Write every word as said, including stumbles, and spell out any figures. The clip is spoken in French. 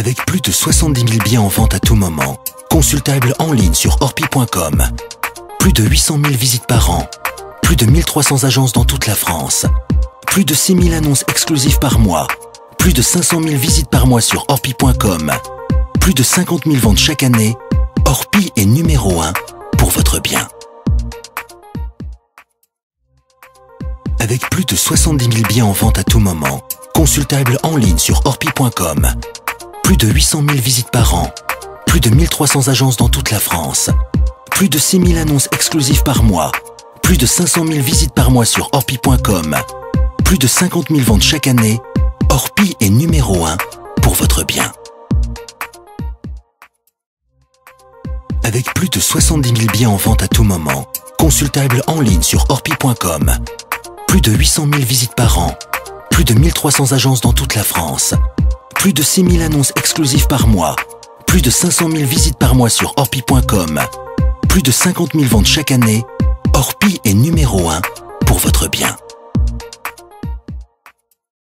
Avec plus de soixante-dix mille biens en vente à tout moment, consultables en ligne sur orpi point com. Plus de huit cent mille visites par an, plus de mille trois cents agences dans toute la France, plus de six mille annonces exclusives par mois, plus de cinq cent mille visites par mois sur orpi point com, plus de cinquante mille ventes chaque année. Orpi est numéro un pour votre bien. Avec plus de soixante-dix mille biens en vente à tout moment, consultables en ligne sur orpi point com. Plus de huit cent mille visites par an, plus de mille trois cents agences dans toute la France, plus de six mille annonces exclusives par mois, plus de cinq cent mille visites par mois sur orpi point com, plus de cinquante mille ventes chaque année. Orpi est numéro un pour votre bien. Avec plus de soixante-dix mille biens en vente à tout moment, consultables en ligne sur orpi point com. Plus de huit cent mille visites par an, plus de mille trois cents agences dans toute la France, plus de six mille annonces exclusives par mois, plus de cinq cent mille visites par mois sur orpi point com, plus de cinquante mille ventes chaque année. Orpi est numéro un pour votre bien.